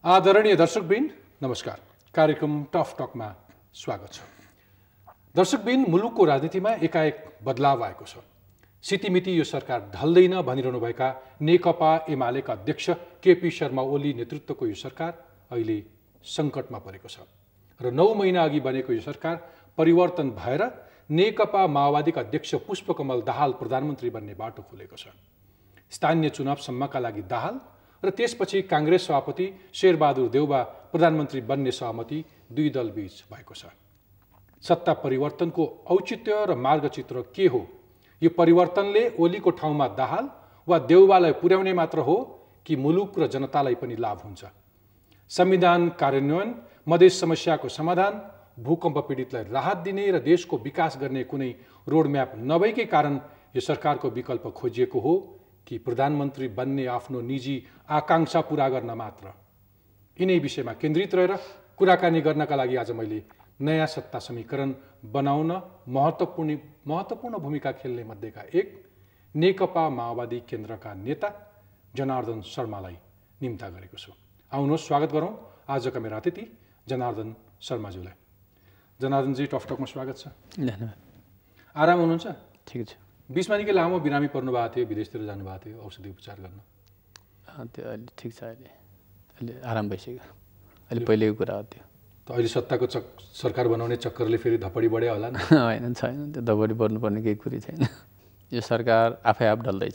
आदरणीय दर्शकवृन्द नमस्कार। कार्यक्रम टफ टकमा स्वागत छ। दर्शकवृन्द, मुलुकको राजनीतिमा एकाएक बदलाव आएको छ। सितिमिति यो सरकार ढल्दैन भनिरहनुभएका नेकपा एमालेका अध्यक्ष केपी शर्मा ओली नेतृत्वको यो सरकार अहिले सङ्कटमा परेको छ र 9 महिना अघि बनेको यो सरकार परिवर्तन भएर नेकपा माओवादीका अध्यक्ष पुष्पकमल दाहाल प्रधानमन्त्री बन्ने बाटो खुलेको छ। स्थानीय चुनावसम्मका लागि दाहाल र त्यसपछि काङ्ग्रेस सभापति शेरबहादुर देउबा प्रधानमन्त्री बन्ने सहमति दुई दलबीच भएको छ। सत्ता परिवर्तनको औचित्य र मार्गचित्र के हो? यो परिवर्तनले ओलीको ठाउँमा दाहाल वा देउबालाई पुर्याउने मात्र हो कि मुलुक र जनतालाई पनि लाभ हुन्छ? संविधान कार्यान्वयन, मधेस समस्याको समाधान, भूकम्प पीडितलाई राहत दिने र देशको विकास गर्ने कुनै रोडम्याप नभएकै कारण यो सरकारको विकल्प खोजिएको हो कि प्रधानमन्त्री बन्ने आफ्नो निजी आकांक्षा पूरा गर्न मात्र? यिनै विषयमा केन्द्रित रहेर कुराकानी गर्नका लागि आज मैले नयाँ सत्ता समीकरण बनाउन महत्त्वपूर्ण भूमिका खेल्ने मध्येका एक नेकपा माओवादी केन्द्रका नेता जनार्दन शर्मालाई निम्ता गरेको छु। आउनुहोस् स्वागत गरौँ आजका मेरा अतिथि जनार्दन शर्माज्यूलाई। जनार्दनजी, टफटकमा स्वागत छ। धन्यवाद। आराम हुनुहुन्छ? ठिक छ। बिचमा निकै लामो बिरामी पर्नुभएको थियो, विदेशतिर जानुभएको थियो औषधि उपचार गर्न। त्यो अहिले ठिक छ। अहिले आराम भइसक्यो। अहिले पहिलेको कुरा हो त्यो। त अहिले सत्ताको सरकार बनाउने चक्करले फेरि धपडी बढ्यो होला नि? होइन, छैन। त्यो धपडी बढ्नुपर्ने केही कुरै छैन। यो सरकार आफै आफ ढल्दैछ,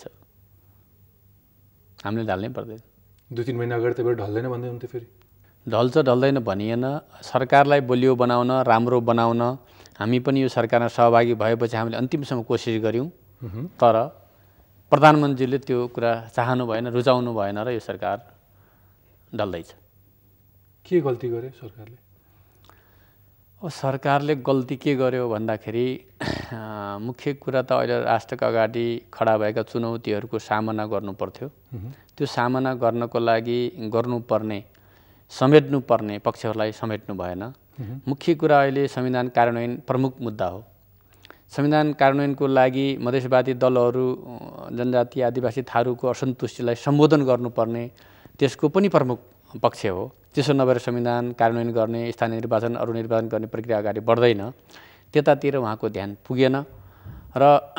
हामीले ढाल्नै पर्दैन। 2-3 महिना अगाडि तपाईँ ढल्दैन भन्दै हुन्थ्यो। फेरि ढल्छ ढल्दैन भनिएन। सरकारलाई बलियो बनाउन, राम्रो बनाउन हामी पनि यो सरकारमा सहभागी भएपछि हामीले अन्तिमसम्म कोसिस गऱ्यौँ। तर प्रधानमन्त्रीले त्यो कुरा चाहनु भएन, रुचाउनु भएन र यो सरकार ढल्दैछ। के गल्ती गर्यो सरकारले? सरकारले गल्ती के गर्यो भन्दाखेरि मुख्य कुरा त अहिले राष्ट्रका अगाडि खडा भएका चुनौतीहरूको सामना गर्नु पर्थ्यो। त्यो सामना गर्नको लागि समेट्नुपर्ने पक्षहरूलाई समेट्नु भएन। मुख्य कुरा अहिले संविधान कार्यान्वयन प्रमुख मुद्दा हो। संविधान कार्यान्वयनको लागि मधेसवादी दलहरू, जनजाति आदिवासी थारूको असन्तुष्टिलाई सम्बोधन गर्नुपर्ने त्यसको पनि प्रमुख पक्ष हो। त्यसो नभएर संविधान कार्यान्वयन गर्ने, स्थानीय निर्वाचन, अरू निर्वाचन गर्ने प्रक्रिया अगाडि बढ्दैन। त्यतातिर उहाँको ध्यान पुगेन र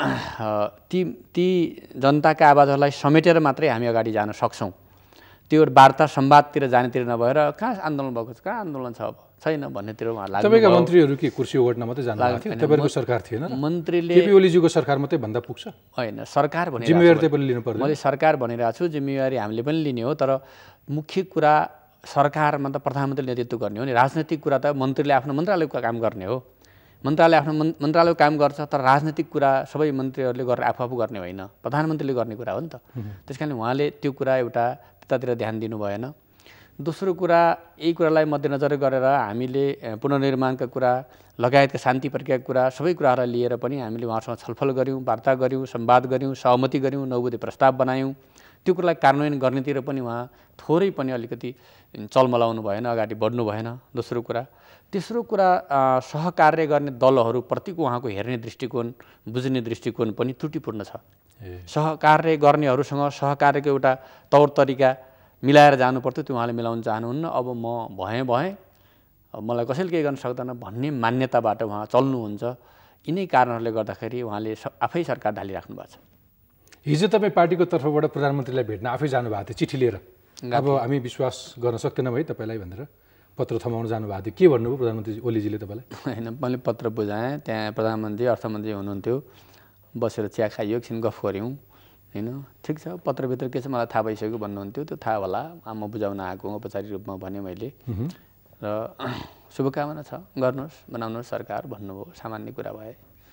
ती जनताका आवाजहरूलाई समेटेर मात्रै हामी अगाडि जान सक्छौँ। त्यो वार्ता संवादतिर जानेतिर नभएर कहाँ आन्दोलन भएको छ, कहाँ आन्दोलन छ, अब छैन भन्नेतिर उहाँ लाग्नु। तपाईँका मन्त्रीहरू के कुर्सी ओढ्न मात्रै जानुभएको थियो? तपाईँको सरकार थिएन? मन्त्रीले केपी ओलीजीको सरकार मात्रै भन्दा पुग्छ? होइन, सरकार भने जिम्मेवारी तपाईँले लिनु पर्दैन। मैले सरकार भनिरहेको छु, जिम्मेवारी हामीले पनि लिने हो। तर मुख्य कुरा सरकारमा त प्रधानमन्त्रीले नेतृत्व गर्ने हो नि। राजनैतिक कुरा त मन्त्रीले आफ्नो मन्त्रालयको काम गर्ने हो। मन्त्रालय आफ्नो मन्त्रालयको काम गर्छ, तर राजनैतिक कुरा सबै मन्त्रीहरूले गरेर आफू गर्ने होइन, प्रधानमन्त्रीले गर्ने कुरा हो नि त। त्यस कारण उहाँले त्यो कुरा एउटा त्यतातिर ध्यान दिनु भएन। दोस्रो कुरा, यही कुरालाई मध्यनजर गरेर हामीले पुनर्निर्माणका कुरा लगायतका शान्ति प्रक्रियाका कुरा सबै कुराहरूलाई लिएर पनि हामीले उहाँसँग छलफल गऱ्यौँ, वार्ता गऱ्यौँ, संवाद गऱ्यौँ, सहमति गऱ्यौँ, 9 बुँदे प्रस्ताव बनायौँ। त्यो कुरालाई कार्यान्वयन गर्नेतिर पनि उहाँ थोरै पनि अलिकति चलमलाउनु भएन, अगाडि बढ्नु भएन। दोस्रो कुरा। तेस्रो कुरा, सहकार्य गर्ने दलहरूप्रतिको उहाँको हेर्ने दृष्टिकोण, बुझ्ने दृष्टिकोण पनि त्रुटिपूर्ण छ। सहकार्य गर्नेहरूसँग सहकार्यको एउटा तौर तरिका मिलाएर जानु पर्थ्यो, त्यो उहाँले मिलाउन चाहनुहुन्न। अब म भएँ, अब मलाई कसैले केही गर्न सक्दैन भन्ने मान्यताबाट उहाँ चल्नुहुन्छ। यिनै कारणहरूले गर्दाखेरि उहाँले आफै सरकार ढालिराख्नु भएको छ। हिजो तपाईँ पार्टीको तर्फबाट प्रधानमन्त्रीलाई भेट्न आफै जानुभएको थियो चिठी लिएर। अब हामी विश्वास गर्न सक्दैनौँ है तपाईँलाई भनेर पत्र थमाउन जानुभएको थियो। के भन्नुभयो प्रधानमन्त्री ओलीजीले तपाईँलाई? होइन, मैले पत्र बुझाएँ। त्यहाँ प्रधानमन्त्री, अर्थमन्त्री हुनुहुन्थ्यो। बसेर चिया खाइयो, एकछिन गफ गऱ्यौँ। होइन, ठिक छ, पत्रभित्र के छ मलाई थाहा भइसक्यो भन्नुहुन्थ्यो। त्यो थाहा होला, म बुझाउन आएको औपचारिक रूपमा भने मैले। र शुभकामना छ, गर्नुहोस्, बनाउनुहोस् सरकार भन्नुभयो। सामान्य कुरा भए।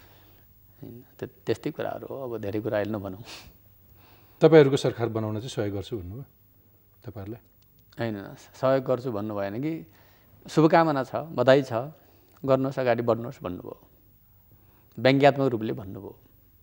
त्यस्तै कुराहरू हो। अब धेरै कुरा अहिले नभनौँ। तपाईँहरूको सरकार बनाउन चाहिँ सहयोग गर्छु भन्नुभयो तपाईँहरूलाई? होइन, सहयोग गर्छु भन्नु भएन कि शुभकामना छ, बधाई छ, गर्नुहोस्, अगाडि बढ्नुहोस् भन्नुभयो। व्यङ्ग्यात्मक रूपले भन्नुभयो,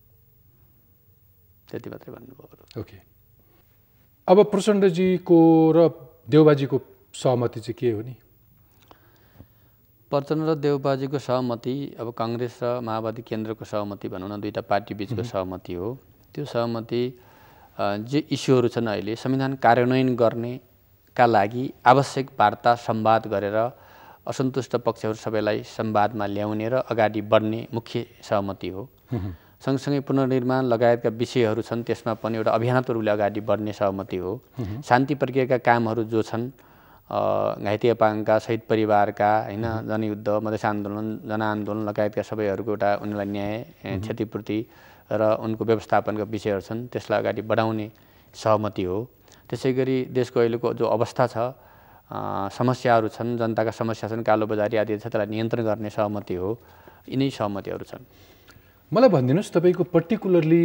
त्यति मात्रै भन्नुभयो। ओके। अब प्रचण्डजीको र देउबाजीको सहमति चाहिँ के हो नि? प्रचण्ड र देउबाजीको सहमति अब काङ्ग्रेस र माओवादी केन्द्रको सहमति भनौँ न, दुईटा पार्टी बिचको सहमति हो। त्यो सहमति जे इस्युहरू छन् अहिले संविधान कार्यान्वयन गर्ने का लागि आवश्यक वार्ता संवाद गरेर असन्तुष्ट पक्षहरू सबैलाई संवादमा ल्याउने र अगाडि बढ्ने मुख्य सहमति हो। सँगसँगै पुनर्निर्माण लगायतका विषयहरू छन्, त्यसमा पनि एउटा अभियानत्मक रूपले अगाडि बढ्ने सहमति हो। शान्ति प्रक्रियाका कामहरू जो छन्, घाइते अपाङ्गका, शहीद परिवारका, होइन, जनयुद्ध, मधेस आन्दोलन, जनआन्दोलन लगायतका सबैहरूको एउटा उनीहरूलाई न्याय, क्षतिपूर्ति र उनको व्यवस्थापनका विषयहरू छन्, त्यसलाई अगाडि बढाउने सहमति हो। त्यसै गरी देशको अहिलेको जो अवस्था छ, समस्याहरू छन्, जनताका समस्या छन्, कालोबजारी आदि छ, त्यसलाई नियन्त्रण गर्ने सहमति हो। यिनै सहमतिहरू छन्। मलाई भनिदिनुहोस्, तपाईँको पर्टिकुलरली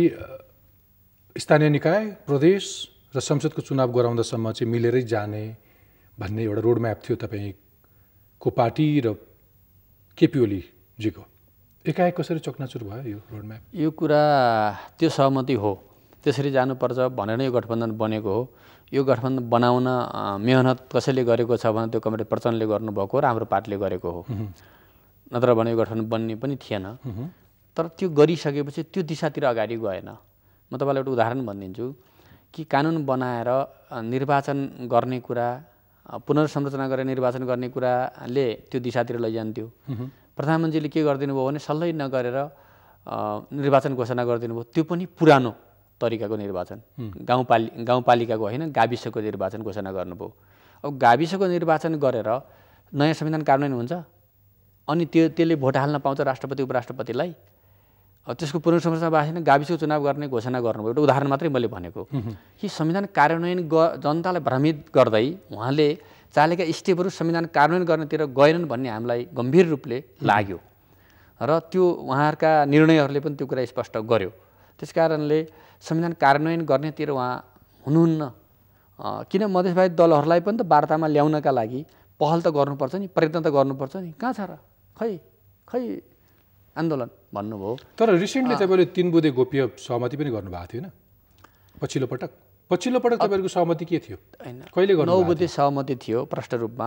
स्थानीय निकाय, प्रदेश र संसदको चुनाव गराउँदासम्म चाहिँ मिलेरै जाने भन्ने एउटा रोडम्याप थियो तपाईँको पार्टी र केपी ओलीजीको। एकाएक कसरी चकनाचुर भयो यो रोडम्याप? यो कुरा त्यो सहमति हो, त्यसरी जानुपर्छ भनेर यो गठबन्धन बनेको हो। यो गठबन्धन बनाउन मेहनत कसैले गरेको छ भने त्यो कमरेड प्रचण्डले गर्नुभएको हो र हाम्रो पार्टीले गरेको हो। नत्र भने यो गठबन्धन बन्ने पनि थिएन। तर त्यो गरिसकेपछि त्यो दिशातिर अगाडि गएन। म तपाईँलाई एउटा उदाहरण भनिदिन्छु कि कानुन बनाएर निर्वाचन गर्ने कुरा, पुनर्संरचना गरेर निर्वाचन गर्ने कुराले त्यो दिशातिर लैजान्थ्यो। प्रधानमन्त्रीले के गरिदिनु भयो भने सल्लाह नगरेर निर्वाचन घोषणा गरिदिनु भयो। त्यो पनि पुरानो तरिकाको निर्वाचन, गाउँपालिकाको होइन, गाविसको निर्वाचन घोषणा गर्नुभयो। अब गाविसको निर्वाचन गरेर नयाँ संविधान कार्यान्वयन हुन्छ, अनि त्यसले भोट हाल्न पाउँछ राष्ट्रपति उपराष्ट्रपतिलाई। त्यसको पुनर्संरचना बाहेक गाविसको चुनाव गर्ने घोषणा गर्नुभयो। एउटा उदाहरण मात्रै मैले भनेको कि संविधान कार्यान्वयन जनतालाई भ्रमित गर्दै उहाँले चालेका स्टेपहरू संविधान कार्यान्वयन गर्नेतिर गएनन् भन्ने हामीलाई गम्भीर रूपले लाग्यो र त्यो उहाँहरूका निर्णयहरूले पनि त्यो कुरा स्पष्ट गर्यो। त्यसकारणले संविधान कार्यान्वयन गर्नेतिर उहाँ हुनुहुन्न। किन मधेसवादी दलहरूलाई पनि त वार्तामा ल्याउनका लागि पहल त गर्नुपर्छ नि, प्रयत्न त गर्नुपर्छ नि। कहाँ छ र? खै आन्दोलन भन्नुभयो। तर रिसेन्टली तपाईँले 3 बुँदे गोप्य सहमति पनि गर्नुभएको थियो होइन? पछिल्लो पटक तपाईँहरूको सहमति के थियो? कहिले गर्नु? 9 बुँदे सहमति थियो प्रष्ट रूपमा।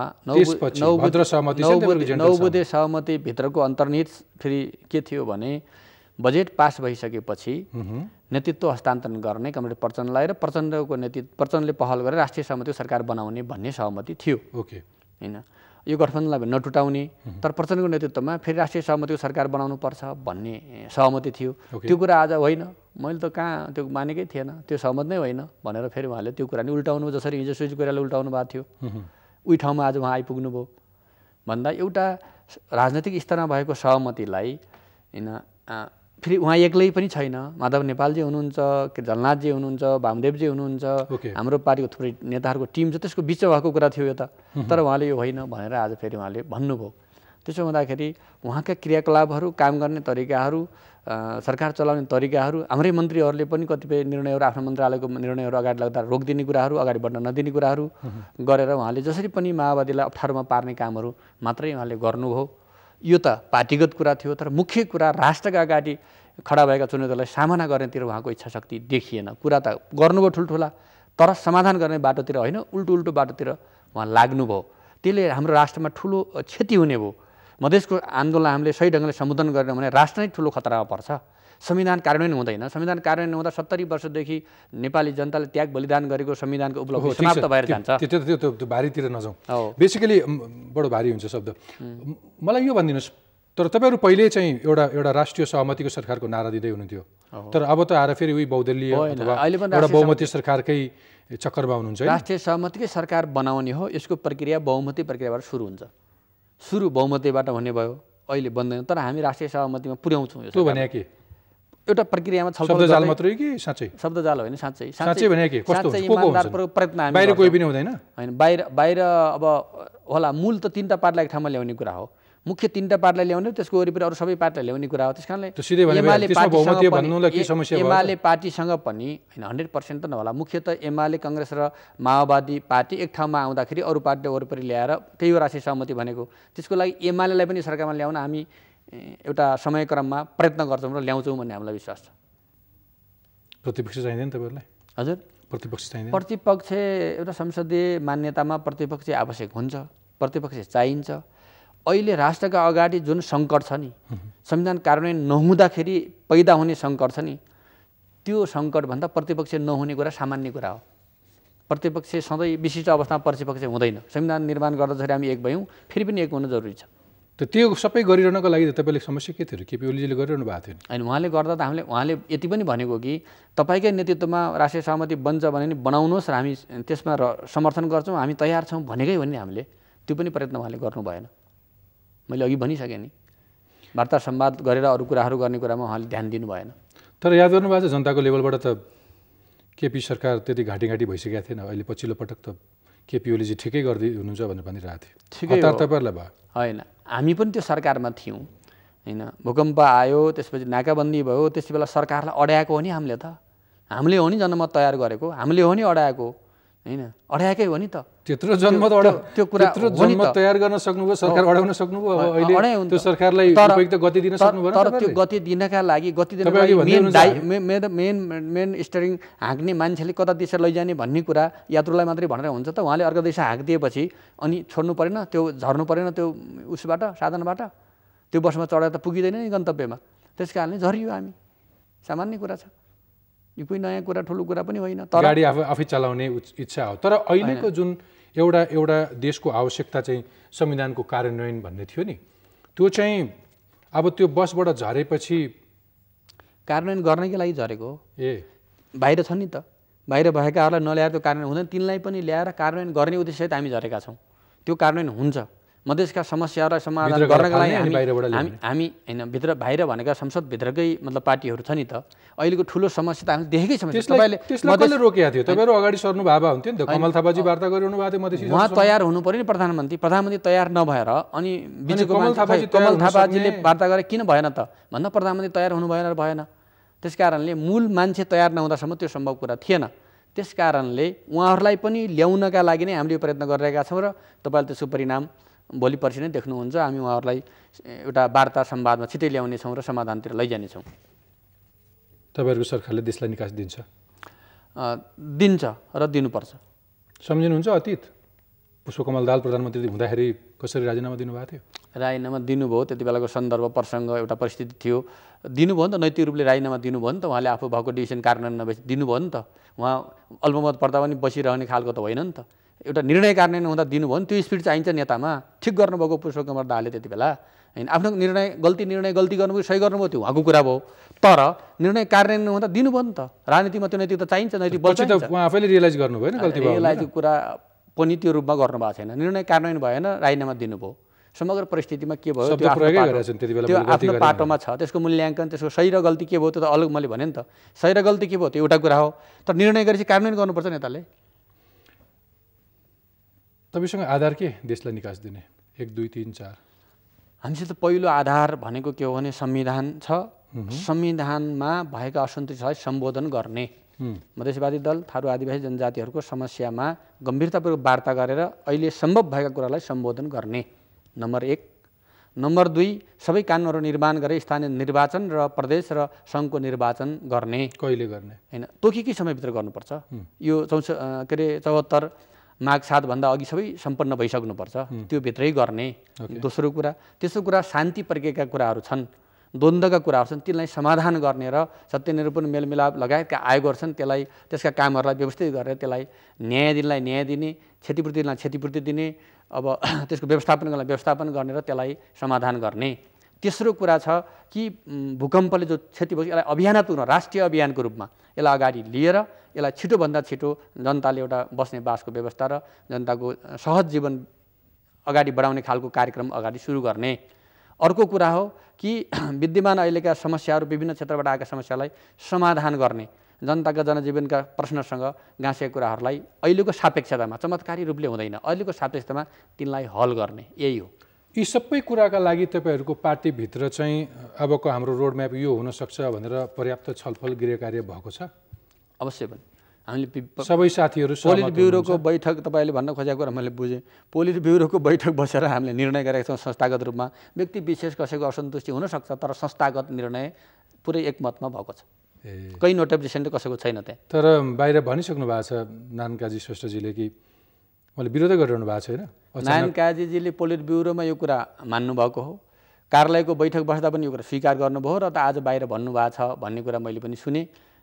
9 बुँदे सहमति भित्रको अन्तर्निहित फेरि के थियो भने बजेट पास भइसकेपछि नेतृत्व हस्तान्तरण गर्ने कमरेड प्रचण्डलाई र प्रचण्डले पहल गरेर राष्ट्रिय सहमति सरकार बनाउने भन्ने सहमति थियो। ओके, होइन, यो गठबन्धनलाई नटुटाउने तर प्रचण्डको नेतृत्वमा फेरि राष्ट्रिय सहमतिको सरकार बनाउनु पर्छ भन्ने सहमति थियो। त्यो कुरा आज होइन, मैले त कहाँ त्यो मानेकै थिएन, त्यो सहमत नै होइन भनेर फेरि उहाँले त्यो कुरा नि उल्टाउनु, जसरी हिजो सुजित कोइरालाले उल्टाउनु भएको थियो, उही ठाउँमा आज उहाँ आइपुग्नु भयो भन्दा एउटा राजनैतिक स्तरमा भएको सहमतिलाई होइन फेरि उहाँ एक्लै पनि छैन, माधव नेपालजी हुनुहुन्छ, झलनाथजी हुनुहुन्छ, वामदेवजी हुनुहुन्छ, हाम्रो पार्टीको थुप्रै नेताहरूको टिम छ, त्यसको बिचमा भएको कुरा थियो यो त। तर उहाँले यो होइन भनेर आज फेरि उहाँले भन्नुभयो। त्यसो हुँदाखेरि उहाँका क्रियाकलापहरू, काम गर्ने तरिकाहरू, सरकार चलाउने तरिकाहरू, हाम्रै मन्त्रीहरूले पनि कतिपय निर्णयहरू, आफ्नो मन्त्रालयको निर्णयहरू अगाडि लाग्दा रोकिदिने कुराहरू, अगाडि बढ्न नदिने कुराहरू गरेर उहाँले जसरी पनि माओवादीलाई अप्ठ्यारोमा पार्ने कामहरू मात्रै उहाँले गर्नुभयो। यो त पार्टीगत कुरा थियो, तर मुख्य कुरा राष्ट्रका अगाडि खडा भएका चुनौतीहरूलाई सामना गर्नेतिर उहाँको इच्छा शक्ति देखिएन। कुरा त गर्नुभयो ठुल्ठुला, तर समाधान गर्ने बाटोतिर होइन, उल्टो बाटोतिर उहाँ लाग्नुभयो। त्यसले हाम्रो राष्ट्रमा ठुलो क्षति हुने भयो। मधेसको आन्दोलन हामीले सही ढङ्गले सम्बोधन गरेनौँ भने राष्ट्र नै ठुलो खतरामा पर्छ। संविधान कार्यान्वयन हुँदैन। संविधान कार्यान्वयन हुँदा 70 वर्षदेखि नेपाली जनताले त्याग बलिदान गरेको संविधानको उपलब्धि समाप्त भएर जान्छ। त्यो भारीतिर नजाउँ, बेसिकली बडो भारी हुन्छ शब्द। मलाई यो भनिदिनुहोस्, तर तपाईँहरू पहिले चाहिँ एउटा राष्ट्रिय सहमतिको सरकारको नारा दिँदै हुनुहुन्थ्यो, तर अब त आएर फेरि उही बहुदलीय एउटा बहुमतीय सरकारकै चक्करमा हुनुहुन्छ। राष्ट्रिय सहमतिकै सरकार बनाउने हो, यसको प्रक्रिया बहुमती प्रक्रियाबाट सुरु हुन्छ। सुरु बहुमतीबाट हुने भयो, अहिले बन्दैन, तर हामी राष्ट्रिय सहमतिमा पुर्याउँछौँ। त्यो भने के? एउटा प्रक्रियामा छलफल शब्दजाल मात्रै कि साँच्चै? शब्दजाल होइन, साँच्चै भने के? कस्तो प्रयत्न हामी बाहिर कोही पनि हुँदैन होइन। बाहिर अब होला, मूल त 3टा पार्टीलाई एक ठाउँमा ल्याउने कुरा हो। मुख्य 3टा पार्टीलाई ल्याउने, त्यसको वरिपरि अरू सबै पार्टीलाई ल्याउने कुरा हो। त्यसकारणले एमाले पार्टीसँग पनि होइन 100% त नहोला, मुख्य त एमाले, काङ्ग्रेस र माओवादी पार्टी एक ठाउँमा आउँदाखेरि अरू पार्टीले वरिपरि ल्याएर त्यही हो राष्ट्रिय सहमति भनेको। त्यसको लागि एमालेलाई पनि सरकारमा ल्याउन हामी एउटा समयक्रममा प्रयत्न गर्छौँ र ल्याउँछौँ भन्ने हामीलाई विश्वास छ। प्रतिपक्ष चाहिँदैन तपाईँहरूलाई? हजुर, प्रतिपक्ष चाहिँदैन? प्रतिपक्ष एउटा संसदीय मान्यतामा प्रतिपक्ष आवश्यक हुन्छ, प्रतिपक्ष चाहिन्छ। अहिले राष्ट्रका अगाडि जुन सङ्कट छ नि, संविधान कार्यान्वयन नहुँदाखेरि पैदा हुने सङ्कट छ नि, त्यो सङ्कटभन्दा प्रतिपक्ष नहुने कुरा सामान्य कुरा हो। प्रतिपक्ष सधैँ विशिष्ट अवस्थामा प्रतिपक्ष हुँदैन। संविधान निर्माण गर्दाखेरि हामी एक भयौँ, फेरि पनि एक हुनु जरुरी छ। त्यो सबै गरिरहनको लागि तपाईँले समस्या के थियो? केपी ओलीजीले गरिरहनु भएको थियो होइन, उहाँले गर्दा त उहाँले यति पनि भनेको कि तपाईँकै नेतृत्वमा राष्ट्रिय सहमति बन्छ भने नि बनाउनुहोस् र हामी त्यसमा समर्थन गर्छौँ, हामी तयार छौँ भनेकै हो नि हामीले। त्यो पनि प्रयत्न उहाँले गर्नु भएन। मैले अघि भनिसकेँ नि, वार्ता संवाद गरेर अरू कुराहरू गर्ने कुरामा उहाँले ध्यान दिनु भएन। तर याद गर्नुभएको छ जनताको लेभलबाट त केपी सरकार त्यति घाँटी भइसकेको थिएन। अहिले पछिल्लो पटक त केपी ओलीजी ठिकै गर्दै हुनुहुन्छ भनेर भनिरहेको थियो। ठिकै हो, तपाईँहरूलाई भयो? होइन, हामी पनि त्यो सरकारमा थियौँ होइन। भूकम्प आयो, त्यसपछि नाकाबन्दी भयो, त्यति बेला सरकारलाई अड्याएको हो नि हामीले त। हामीले हो नि जनमत तयार गरेको, हामीले हो नि अड्याएको होइन, अड्याएकै हो नि त। त्यत्रो जनमत त्यो कुरा जनमत तयार गर्न सक्नुभयो, सरकार अड्याउन सक्नुभयो। अब अहिले त्यो सरकारलाई उपयुक्त गति दिन सक्नुभयो। तर त्यो गति दिनका लागि मेन स्टियरिङ हाँक्ने मान्छेले कता दिशा लैजाने भन्ने कुरा यात्रुलाई मात्रै भनेर हुन्छ त? उहाँले अर्को दिशा हाँकिदिएपछि अनि छोड्नु परेन, त्यो झर्नु परेन त्यो उसबाट, साधनबाट? त्यो बसमा चढेर त पुगिँदैन नि गन्तव्यमा। त्यस कारणले झरियो हामी, सामान्य कुरा छ। यो कोही नयाँ कुरा ठुलो कुरा पनि होइन। तर गाडी आफै चलाउने इच्छा हो। तर अहिलेको जुन एउटा देशको आवश्यकता चाहिँ संविधानको कार्यान्वयन भन्ने थियो नि, त्यो चाहिँ अब त्यो बसबाट झरेपछि कार्यान्वयन गर्नकै लागि झरेको हो। बाहिर छ नि त, बाहिर भएकाहरूलाई नल्याएर त्यो कार्यान्वयन हुँदैन। तिनलाई पनि ल्याएर कार्यान्वयन गर्ने उद्देश्यसहित हामी झरेका छौँ। त्यो कार्यान्वयन हुन्छ। मधेसका समस्याहरूलाई समाधान गर्नका लागि हामी होइन, बाहिर भनेका संसदभित्रकै मतलब पार्टीहरू छ नि त। अहिलेको ठुलो समस्या त हामीले देखेकै छौँ। त्यसलाई रोकेको थियो? तपाईँहरू अगाडि सर्नु भए हुन्थ्यो नि त। कमल थापाजी वार्ता गरिरहनु भएको थियो मधेसी। उहाँ तयार हुनु पर्यो नि प्रधानमन्त्री तयार नभएर अनि कमल थापाजीले वार्ता गरे किन भएन त भन्दा प्रधानमन्त्री तयार हुनु भएन। त्यस कारणले मूल मान्छे तयार नहुँदासम्म त्यो सम्भव कुरा थिएन। त्यस कारणले उहाँहरूलाई पनि ल्याउनका लागि नै हामीले प्रयत्न गरिरहेका छौँ र तपाईँले त्यसको परिणाम भोलि पर्सि नै देख्नुहुन्छ। हामी उहाँहरूलाई एउटा वार्ता संवादमा छिटै ल्याउनेछौँ र समाधानतिर लैजानेछौँ। तपाईँहरूको सरकारले देशलाई निकास दिन्छ र दिनुपर्छ। सम्झिनुहुन्छ अतीत पुष्पकमल दाहाल प्रधानमन्त्री हुँदाखेरि कसरी राजीनामा दिनुभएको थियो? राजीनामा दिनुभयो, त्यति बेलाको सन्दर्भ प्रसङ्ग एउटा परिस्थिति थियो। दिनुभयो नि त, नैतिक रूपले राजीनामा दिनुभयो नि त। उहाँले आफू भएको डिसिसन कार्यान्वयन नभएपछि दिनुभयो नि त। उहाँ अल्पमत पर्दा पनि बसिरहने खालको त होइन नि त। एउटा निर्णय कार्यान्वयन हुँदा दिनुभयो नि। त्यो स्पिड चाहिन्छ नेतामा। ठिक गर्नुभएको पुष्पकमल दाहालले त्यति बेला होइन। आफ्नो निर्णय गल्ती गर्नुभयो, सही गर्नुभयो, त्यो उहाँको कुरा भयो। तर निर्णय कार्यान्वयन हुँदा दिनुभयो नि त। राजनीतिमा त्यो नैतिक त चाहिन्छ, नैतिक बल चाहिन्छ। उहाँ आफैले रियलाइज गर्नुभयो नि गल्ती भयो। रियलाइजको कुरा पनि त्यो रूपमा गर्नु भएको छैन। निर्णय कार्यान्वयन भएन, राजीनामा दिनुभयो। समग्र परिस्थितिमा के भयो त्यो आफ्नो पाटोमा छ। त्यसको मूल्याङ्कन, त्यसको सही र गल्ती के भयो त्यो त अलग मैले भने नि त। सही र गल्ती के भयो त्यो एउटा कुरा हो। तर निर्णय गरेपछि कार्यान्वयन गर्नुपर्छ नेताले। तपाईँसँग आधार के देशलाई निकास दिने? 1, 2, 3, 4 हामीसित पहिलो आधार भनेको के हो भने संविधान छ। संविधानमा भएका असन्तुष्टिलाई सम्बोधन गर्ने, मधेसवादी दल, थारू आदिवासी जनजातिहरूको समस्यामा गम्भीरतापूर्वक वार्ता गरेर अहिले सम्भव भएका कुरालाई सम्बोधन गर्ने, नम्बर 1। नम्बर 2, सबै कानुनहरू निर्माण गरे स्थानीय निर्वाचन र प्रदेश र सङ्घको निर्वाचन गर्ने। कहिले गर्ने? होइन, तोकेकै समयभित्र गर्नुपर्छ। यो 74 माघ 7 भन्दा अघि सबै सम्पन्न भइसक्नुपर्छ। त्यो भित्रै गर्ने। दोस्रो कुरा शान्ति प्रक्रियाका कुराहरू छन्, द्वन्द्वका कुराहरू छन्, तिनलाई समाधान गर्ने र सत्यनिरूपण मेलमिलाप लगायतका आयोगहरू छन्, त्यसका कामहरूलाई व्यवस्थित गरेर त्यसलाई न्याय दिने, क्षतिपूर्तिलाई क्षतिपूर्ति दिने, अब त्यसको व्यवस्थापनको लागि व्यवस्थापन गर्ने र त्यसलाई समाधान गर्ने। तेस्रो कुरा छ कि भूकम्पले जो क्षति भयो यसलाई अभियानात्मक राष्ट्रिय अभियानको रूपमा यसलाई अगाडि लिएर यसलाई छिटोभन्दा छिटो जनताले एउटा बस्ने बासको व्यवस्था र जनताको सहज जीवन अगाडि बढाउने खालको कार्यक्रम अगाडि सुरु गर्ने। अर्को कुरा हो कि विद्यमान अहिलेका समस्याहरू, विभिन्न क्षेत्रबाट आएका समस्यालाई समाधान गर्ने, जनताका जनजीवनका प्रश्नसँग गाँसेका कुराहरूलाई अहिलेको सापेक्षतामा, चमत्कारी रूपले हुँदैन, अहिलेको सापेक्षतामा तिनलाई हल गर्ने, यही हो। यी सबै कुराका लागि तपाईँहरूको पार्टीभित्र चाहिँ अबको हाम्रो रोडम्याप यो हुनसक्छ भनेर पर्याप्त छलफल गृह कार्य भएको छ? अवश्य पनि। हामीले सबै साथीहरू पोलिट ब्युरोको बैठक, तपाईँले भन्न खोजेको कुरा मैले बुझेँ। पोलिट ब्युरोको बैठक बसेर हामीले निर्णय गरेका छौँ संस्थागत रूपमा। व्यक्ति विशेष कसैको असन्तुष्टि हुनसक्छ, तर संस्थागत निर्णय पुरै एकमतमा भएको छ। कहीँ नोटिफिकेसन त कसैको छैन त्यहाँ। तर बाहिर भनिसक्नु भएको छ नानकाजी श्रेष्ठजीले कि मैले विरोधै गरिरहनु भएको छैन। नानकाजीले पोलिट ब्युरोमा यो कुरा मान्नुभएको हो, कार्यालयको बैठक बस्दा पनि यो कुरा स्वीकार गर्नुभयो र त आज बाहिर भन्नुभएको छ भन्ने कुरा मैले पनि सुने।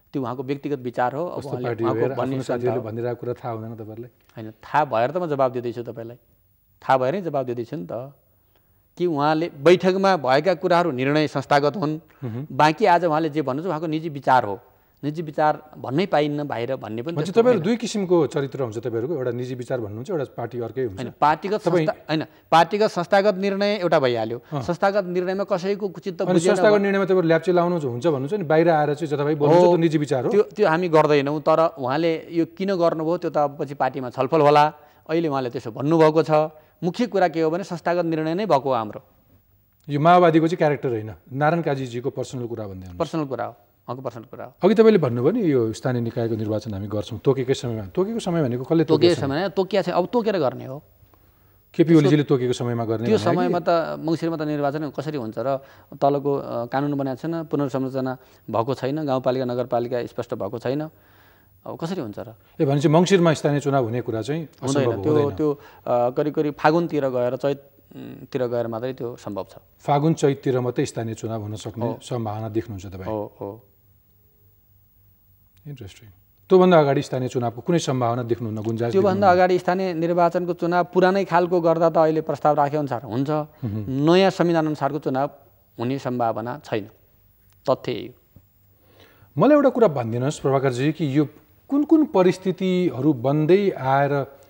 त्यो उहाँको व्यक्तिगत विचार हो। अब कस्तो पार्टी हो यार, आफ्नो साथीहरूले भनिरहेको कुरा थाहा हुँदैन तपाईँहरूलाई? होइन, थाहा भएर त म जवाब दिँदैछु तपाईँलाई, थाहा भएरै जवाब दिँदैछु नि त कि उहाँले बैठकमा भएका कुराहरू निर्णय संस्थागत हुन्, बाँकी आज उहाँले जे भन्नुहुन्छ उहाँको निजी विचार हो। निजी विचार भन्नै पाइन्न बाहिर भन्ने पनि तपाईँहरू दुई किसिमको चरित्र हुन्छ तपाईँहरूको, एउटा निजी विचार भन्नुहुन्छ, एउटा पार्टी अर्कै हुन्छ। होइन, पार्टीगत संस्थागत निर्णय एउटा भइहाल्यो। संस्थागत निर्णयमा कसैको चित्त बुझेन, संस्थागत निर्णयमा तपाईँहरू ल्याप्चे लाउनु हुन्छ भन्नुहुन्छ नि, बाहिर आएर चाहिँ जताभाइ बोल्नुहुन्छ त्यो निजी विचार हो। त्यो हामी गर्दैनौँ। तर उहाँले यो किन गर्नुभयो त्यो त अब पछि पार्टीमा छलफल होला। अहिले उहाँले त्यसो भन्नुभएको छ। मुख्य कुरा के हो भने संस्थागत निर्णय नै भएको हो हाम्रो। यो माओवादीको चाहिँ क्यारेक्टर होइन, नारायण काजीजीको पर्सनल कुरा भन्दै हुनुहुन्छ। पर्सनल कुरा हो, उहाँको पर्सनल कुरा हो। अघि तपाईँले भन्नुभयो नि यो स्थानीय निकायको निर्वाचन हामी गर्छौँ तोकेकै समयमा। तोकेको समय भनेको कसले तोकेको समय तोकिया छ, अब तोकेर गर्ने हो। केपी ओलीजीले तोकेको समयमा गर्ने? त्यो समयमा त मङ्सिरमा त निर्वाचन कसरी हुन्छ र तलको कानुन बनाएको छैन, पुनर्संरचना भएको छैन, गाउँपालिका नगरपालिका स्पष्ट भएको छैन, अब कसरी हुन्छ र? भनेपछि मङ्सिरमा स्थानीय चुनाव हुने कुरा चाहिँ हुँदैन। त्यो करिब फागुनतिर गएर चैततिर गएर मात्रै त्यो सम्भव छ। फागुन चैततिर मात्रै स्थानीय चुनाव हुन सक्ने सम्भावना देख्नुहुन्छ तपाईँ? हो। इन्ट्रेस्टिङ। त्योभन्दा अगाडि स्थानीय चुनावको कुनै सम्भावना देख्नुहुन्न? गुन्जाइस? त्योभन्दा अगाडि स्थानीय निर्वाचनको चुनाव पुरानै खालको गर्दा त अहिले प्रस्ताव राखेअनुसार हुन्छ। नयाँ संविधान अनुसारको चुनाव हुने सम्भावना छैन। तथ्य यही हो। मलाई एउटा कुरा भनिदिनुहोस् प्रभाकरजी कि यो कुन परिस्थितिहरू बन्दै आएर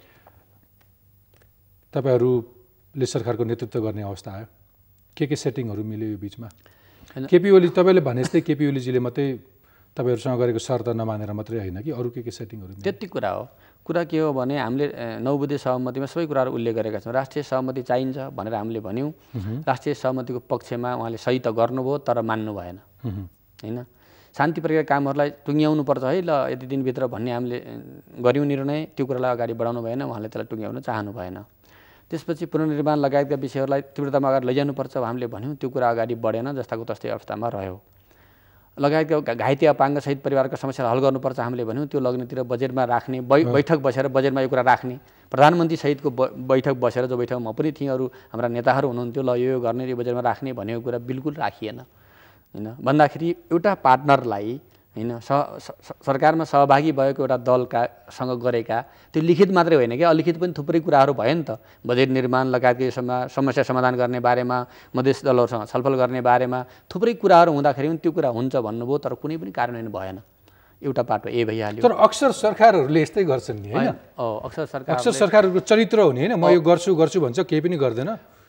तपाईँहरूले सरकारको नेतृत्व गर्ने अवस्था आयो? के सेटिङहरू मिल्यो यो बिचमा? केपी ओली तपाईँले भने जस्तै केपी ओलीजीले मात्रै तपाईँहरूसँग गरेको शर्त नमानेर मात्रै होइन कि अरू के सहमतिहरू? त्यति कुरा हो। कुरा के हो भने हामीले 9 बुँदे सहमतिमा सबै कुराहरू उल्लेख गरेका छौँ। राष्ट्रिय सहमति चाहिन्छ भनेर हामीले भन्यौँ। राष्ट्रिय सहमतिको पक्षमा उहाँले सही त गर्नुभयो तर मान्नु भएन, होइन? शान्ति प्रक्रिया कामहरूलाई टुङ्ग्याउनु पर्छ है, ल यति दिनभित्र भन्ने हामीले गऱ्यौँ निर्णय, त्यो कुरालाई अगाडि बढाउनु भएन, उहाँले त्यसलाई टुङ्ग्याउन चाहनु भएन। त्यसपछि पुनर्निर्माण लगायतका विषयहरूलाई तीव्रतामा अगाडि लैजानुपर्छ हामीले भन्यौँ, त्यो कुरा अगाडि बढेन, जस्ताको तस्तै अवस्थामा रह्यो। लगायतका घाइते अपाङ्ग सहित परिवारका समस्यालाई हल गर्नुपर्छ हामीले भन्यौँ, त्यो लग्नेतिर बजेटमा राख्ने, बैठक बसेर बजेटमा यो कुरा राख्ने, प्रधानमन्त्री सहितको बैठक बसेर, जो बैठकमा म पनि थिएँ, अरू हाम्रा नेताहरू हुनुहुन्थ्यो, ल यो गर्ने, यो बजेटमा राख्ने भनेको कुरा बिल्कुल राखिएन, होइन? भन्दाखेरि एउटा पार्टनरलाई, होइन, सरकारमा सहभागी भएको एउटा दलसँग गरेका त्यो लिखित मात्रै होइन क्या, अलिखित पनि थुप्रै कुराहरू भयो नि त। बजेट निर्माण लगायतको समस्या समाधान गर्ने बारेमा, मधेस दलहरूसँग छलफल गर्ने बारेमा थुप्रै कुराहरू हुँदाखेरि पनि त्यो कुरा हुन्छ भन्नुभयो, तर कुनै पनि कार्यान्वयन भएन। एउटा पाटो भइहाल्यो। तर अक्सर सरकारहरूले यस्तै गर्छन् नि, होइन? अक्सर सरकारहरूको चरित्र हो नि, होइन? म यो गर्छु भन्छ, केही पनि गर्दैन।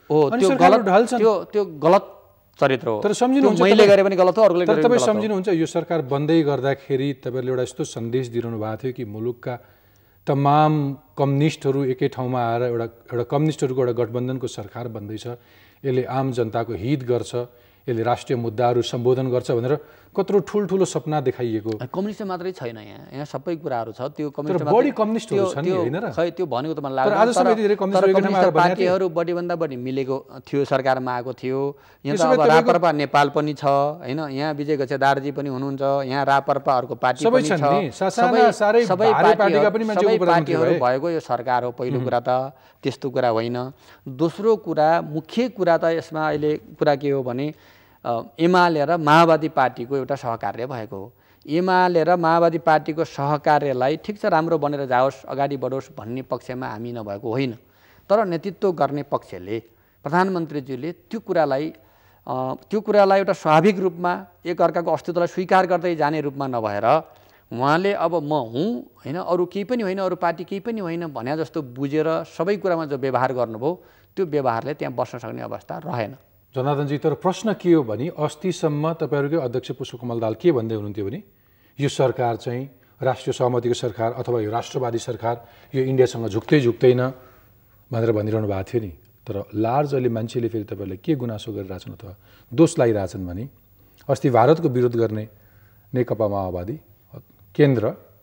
त्यो गलत चरित्र हो। तर सम्झिनुहुन्छ, मैले गरे पनि गलत हो, अरूले गरे पनि गलत हो। तपाईँ सम्झिनुहुन्छ यो सरकार बन्दै गर्दाखेरि तपाईँहरूले एउटा यस्तो सन्देश दिइरहनु भएको थियो कि मुलुकका तमाम कम्युनिस्टहरू एकै ठाउँमा आएर एउटा कम्युनिस्टहरूको एउटा गठबन्धनको सरकार बन्दैछ, यसले आम जनताको हित गर्छ, यसले राष्ट्रिय मुद्दाहरू सम्बोधन गर्छ भनेर कत्रो ठुल्ठुलो सपना देखाइएको। कम्युनिस्ट मात्रै छैन, यहाँ सबै कुराहरू छ। त्यो कम्युनिस्ट बढी कम्युनिस्टहरू छन् नि, होइन र? खै त्यो भनेको त मलाई लाग्दैन। तर आजसम्म धेरै कम्युनिस्ट पार्टीहरू बढीभन्दा बढी मिलेको थियो, सरकारमा आएको थियो। यहाँ त अब रापरपा नेपाल पनि छ, होइन? यहाँ विजय गच्छेदारजी पनि हुनुहुन्छ, यहाँ रापरपा अर्को पार्टी पनि छ, सबै पार्टीहरू भएको यो सरकार हो। पहिलो कुरा त त्यस्तो कुरा होइन। दोस्रो कुरा, मुख्य कुरा त यसमा अहिले कुरा के हो भने एमाले र माओवादी पार्टीको एउटा सहकार्य भएको हो। एमाले र माओवादी पार्टीको सहकार्यलाई ठिक छ, राम्रो बनेर जाओस्, अगाडि बढोस् भन्ने पक्षमा हामी नभएको होइन। तर नेतृत्व गर्ने पक्षले, प्रधानमन्त्रीज्यूले त्यो कुरालाई एउटा स्वाभाविक रूपमा एकअर्काको अस्तित्वलाई स्वीकार गर्दै जाने रूपमा नभएर उहाँले अब म हुँ, होइन, अरू केही पनि होइन, अरू पार्टी केही पनि होइन भने जस्तो बुझेर सबै कुरामा जो व्यवहार गर्नुभयो, त्यो व्यवहारले त्यहाँ बस्न सक्ने अवस्था रहेन। जनार्दनजी, तर प्रश्न के हो भने अस्तिसम्म तपाईँहरूकै अध्यक्ष पुष्पकमल दाहाल के भन्दै हुनुहुन्थ्यो भने यो सरकार चाहिँ राष्ट्रिय सहमतिको सरकार अथवा यो राष्ट्रवादी सरकार, यो इन्डियासँग झुक्दैन भनेर भनिरहनु भएको थियो नि। तर लार्ज अहिले मान्छेले फेरि तपाईँहरूलाई के गुनासो गरिरहेछन् अथवा दोष लगाइरहेछन् भने अस्ति भारतको विरोध गर्ने नेकपा माओवादी केन्द्र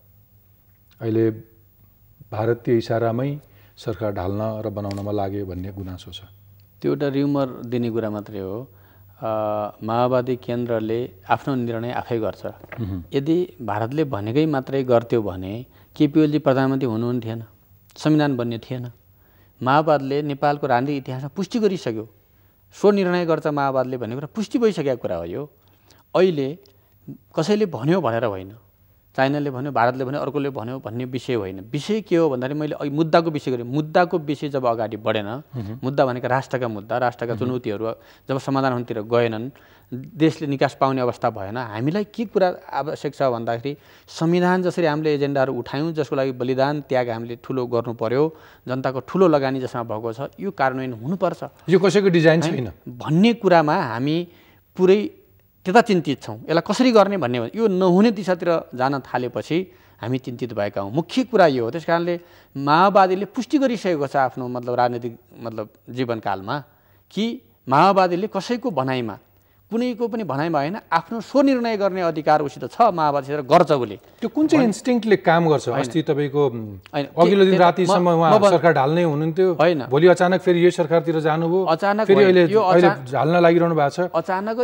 अहिले भारतीय इसारामै सरकार ढाल्न र बनाउनमा लाग्यो भन्ने गुनासो छ। त्यो एउटा र्युमर दिने कुरा मात्रै हो। माओवादी केन्द्रले आफ्नो निर्णय आफै गर्छ। यदि भारतले भनेकै मात्रै गर्थ्यो भने केपी ओली प्रधानमन्त्री हुनुहुन्थेन, संविधान बन्ने थिएन। माओवादीले नेपालको राजनीतिक इतिहासमा पुष्टि गरिसक्यो, स्वनिर्णय गर्छ माओवादीले भन्ने कुरा पुष्टि भइसकेको कुरा हो यो। अहिले कसैले भन्यो भनेर होइन, चाइनाले भन्यो, भारतले भन्यो, अर्कोले भन्यो भन्ने विषय होइन। विषय के हो भन्दाखेरि मैले अघि मुद्दाको विषय गरेँ। मुद्दाको विषय जब अगाडि बढेन, मुद्दा भनेको राष्ट्रका मुद्दा, राष्ट्रका चुनौतीहरू जब समाधान हुनेतिर गएनन्, देशले निकास पाउने अवस्था भएन, हामीलाई के कुरा आवश्यक छ भन्दाखेरि संविधान जसरी हामीले एजेन्डाहरू उठायौँ, जसको लागि बलिदान त्याग हामीले ठुलो गर्नु पर्यो, जनताको ठुलो लगानी जसमा भएको छ, यो कार्यान्वयन हुनुपर्छ। यो कसैको डिजाइन छैन भन्ने कुरामा हामी पुरै त्यता चिन्तित छौँ। यसलाई कसरी गर्ने भन्ने, यो नहुने दिशातिर जान थालेपछि हामी चिन्तित भएका हौँ। मुख्य कुरा यो हो। त्यस कारणले माओवादीले पुष्टि गरिसकेको छ आफ्नो राजनीतिक जीवनकालमा कि माओवादीले कसैको भनाइमा, कुनैको पनि भनाइमा होइन, आफ्नो स्वनिर्णय गर्ने अधिकार उसित छ। माओवादीसित गर्छ उसले। त्यो कुन चाहिँ इन्स्टिङ्क्टले काम गर्छ? अस्ति तपाईँको अघिल्लो दिन रातिसम्म उहाँ सरकार ढाल्नै हुनुहुन्थ्यो, भोलि अचानक फेरि यही सरकारतिर जानुभयो, अचानक फेरि अहिले ढाल्न लागिरहनु भएको छ।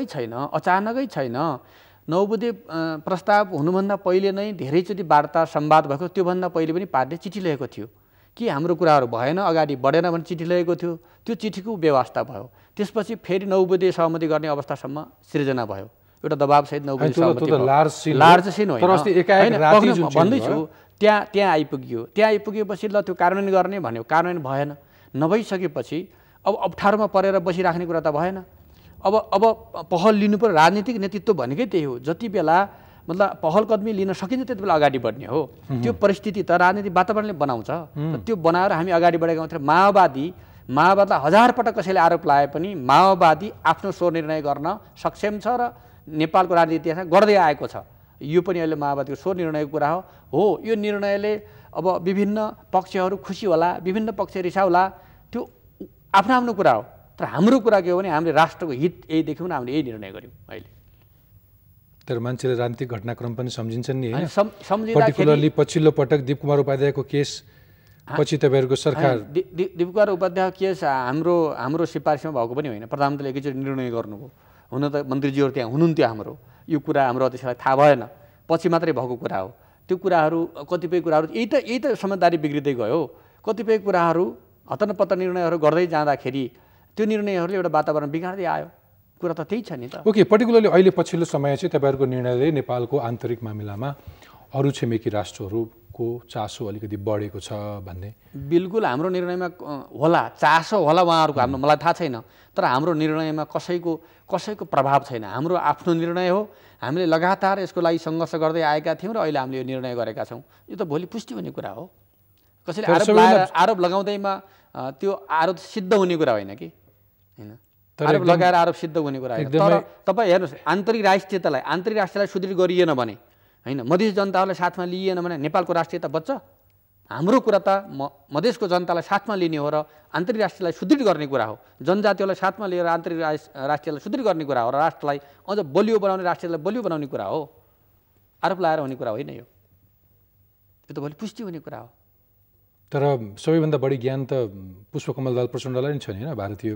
अचानकै छैन। 9 बुँदे प्रस्ताव हुनुभन्दा पहिले नै धेरैचोटि वार्ता संवाद भएको। त्योभन्दा पहिले पनि पार्टीले चिठी लेखेको थियो कि हाम्रो कुराहरू भएन, अगाडि बढेन भने चिठी लेखेको थियो। त्यो चिठीको व्यवस्था भयो। त्यसपछि फेरि 9 बुँदे सहमति गर्ने अवस्थासम्म सृजना भयो। एउटा दबाबसहित 9 बुँदे सहमति लार्ज सिन होइन, भन्दैछु। त्यहाँ आइपुग्यो। त्यहाँ आइपुगेपछि ल त्यो कार्यान्वयन गर्ने भन्यो, कार्यान्वयन भएन। नभइसकेपछि अब अप्ठ्यारोमा परेर बसिराख्ने कुरा त भएन। अब पहल लिनु पर्यो। राजनीतिक नेतृत्व भनेकै त्यही हो। जति बेला पहल कदमी लिन सकिन्छ त्यति बेला अगाडि बढ्ने हो। त्यो परिस्थिति त राजनीतिक वातावरणले बनाउँछ। त्यो बनाएर हामी अगाडि बढेका मात्र। माओवादीलाई 1000 पटक कसैले आरोप लगाए पनि माओवादी आफ्नो स्वनिर्णय गर्न सक्षम छ र नेपालको राजनीतिक इतिहासमा गर्दै आएको छ। यो पनि अहिले माओवादीको स्वनिर्णयको कुरा हो। यो निर्णयले अब विभिन्न पक्षहरू खुसी होला, विभिन्न पक्ष रिसाउला, त्यो आफ्नो आफ्नो कुरा हो। तर हाम्रो कुरा के हो भने हामीले राष्ट्रको हित यही देख्यौँ न, हामीले यही निर्णय गऱ्यौँ। अहिले तर मान्छेले राजनीतिक घटनाक्रम पनि सम्झिन्छन् नि होइन। सम्झिँदाखेरि पछिल्लो पटक दिपकुमार उपाध्यायको केस पछि तपाईँहरूको सरकार दिपकुमार उपाध्याय केस हाम्रो सिफारिसमा भएको पनि होइन। प्रधानमन्त्रीले एकैचोटि निर्णय गर्नुभयो। हुन त मन्त्रीजीहरू त्यहाँ हुनुहुन्थ्यो। हाम्रो यो कुरा हाम्रो अध्यक्षलाई थाहा भएन, पछि मात्रै भएको कुरा हो। त्यो कुराहरू कतिपय कुराहरू यही त समझदारी बिग्रिँदै गयो। कतिपय कुराहरू हतनपत्त निर्णयहरू गर्दै जाँदाखेरि त्यो निर्णयहरूले एउटा वातावरण बिगार्दै आयो। कुरा त त्यही छ नि त। ओके, पर्टिकुलरली अहिले पछिल्लो समय चाहिँ तपाईँहरूको निर्णयले नेपालको आन्तरिक मामिलामा अरू छिमेकी राष्ट्रहरूको चासो अलिकति बढेको छ भन्ने? बिल्कुल हाम्रो निर्णयमा होला, चासो होला उहाँहरूको, हाम्रो मलाई थाहा छैन। तर हाम्रो निर्णयमा कसैको प्रभाव छैन। हाम्रो आफ्नो निर्णय हो। हामीले लगातार यसको लागि सङ्घर्ष गर्दै आएका थियौँ र अहिले हामीले यो निर्णय गरेका छौँ। यो त भोलि पुष्टि हुने कुरा हो। कसैले आरोप लगाउँदैमा त्यो आरोप सिद्ध हुने कुरा होइन कि होइन। आरोप लगाएर आरोप सिद्ध हुने कुरा होइन। तर तपाईँ हेर्नुहोस्, आन्तरिक राष्ट्रियतालाई सुदृढ गरिएन भने होइन, मधेस जनताहरूलाई साथमा लिइएन भने नेपालको राष्ट्रियता बच्छ? हाम्रो कुरा त मधेसको जनतालाई साथमा लिने हो र आन्तरिक राष्ट्रलाई सुदृढ गर्ने कुरा हो। जनजातिहरूलाई साथमा लिएर आन्तरिक राष्ट्रलाई सुदृढ गर्ने कुरा हो र राष्ट्रलाई अझ बलियो बनाउने, राष्ट्रलाई बलियो बनाउने कुरा हो। आरोप लगाएर हुने कुरा होइन यो। यो त भोलि पुष्टि हुने कुरा हो। तर सबैभन्दा बढी ज्ञान त पुष्पकमल दाहाल प्रचण्डलाई नै छ नि होइन।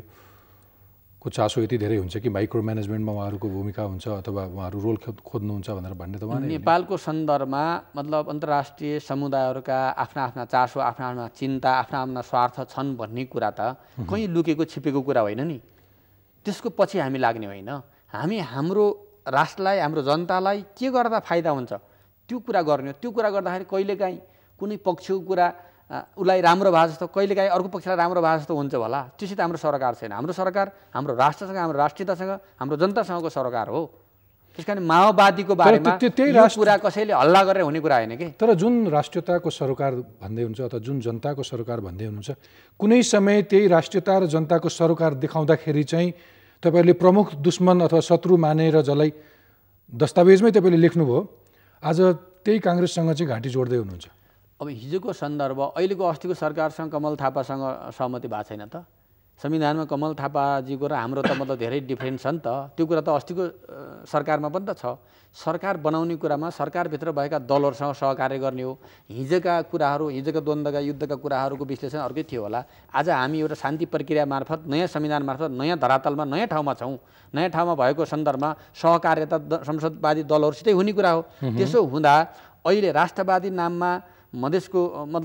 भारतीयको चासो यति धेरै हुन्छ कि माइक्रो म्यानेजमेन्टमा उहाँहरूको भूमिका हुन्छ अथवा उहाँहरू रोल खोज्नुहुन्छ भनेर भन्ने त उहाँले नेपालको सन्दर्भमा अन्तर्राष्ट्रिय समुदायहरूका आफ्ना चासो, आफ्ना चिन्ता, आफ्ना स्वार्थ छन् भन्ने कुरा त कहीँ लुकेको छिपेको कुरा होइन नि। त्यसको पछि हामी लाग्ने होइन। हामी हाम्रो राष्ट्रलाई, हाम्रो जनतालाई के गर्दा फाइदा हुन्छ त्यो कुरा गर्ने हो। त्यो कुरा गर्दाखेरि कहिलेकाहीँ कुनै पक्षको कुरा उसलाई राम्रो भए जस्तो, कहिलेकाहीँ अर्को पक्षलाई राम्रो भए जस्तो हुन्छ होला। त्यसै त हाम्रो सरकार छैन। हाम्रो सरकार हाम्रो राष्ट्रसँग, हाम्रो राष्ट्रियतासँग, हाम्रो जनतासँगको सरकार हो। त्यस कारण माओवादीको बारेमा यो कुरा कसैले हल्ला गरेर हुने कुरा होइन कि। तर जुन राष्ट्रियताको सरकार भन्दै हुन्छ अथवा जुन जनताको सरकार भन्दै हुनुहुन्छ, कुनै समय त्यही राष्ट्रियता र जनताको सरकार देखाउँदाखेरि चाहिँ तपाईँहरूले प्रमुख दुश्मन अथवा शत्रु मानेर जसलाई दस्तावेजमै तपाईँले लेख्नुभयो, आज त्यही काङ्ग्रेससँग चाहिँ घाँटी जोड्दै हुनुहुन्छ। अब हिजोको सन्दर्भ, अहिलेको अस्तिको सरकारसँग कमल थापासँग सहमति भएको छैन त। संविधानमा कमल थापाजीको र हाम्रो त धेरै डिफ्रेन्स छ नि त। त्यो कुरा त अस्तिको सरकारमा पनि त छ। सरकार बनाउने कुरामा सरकारभित्र भएका दलहरूसँग सहकार्य गर्ने हो। हिजोका कुराहरू, हिजोका द्वन्द्वका युद्धका कुराहरूको विश्लेषण अर्कै थियो होला। आज हामी एउटा शान्ति प्रक्रिया मार्फत, नयाँ संविधान मार्फत, नयाँ धरातलमा, नयाँ ठाउँमा छौँ। नयाँ ठाउँमा भएको सन्दर्भमा सहकार्यता संसदवादी दलहरूसितै हुने कुरा हो। त्यसो हुँदा अहिले राष्ट्रवादी नाममा मधेसको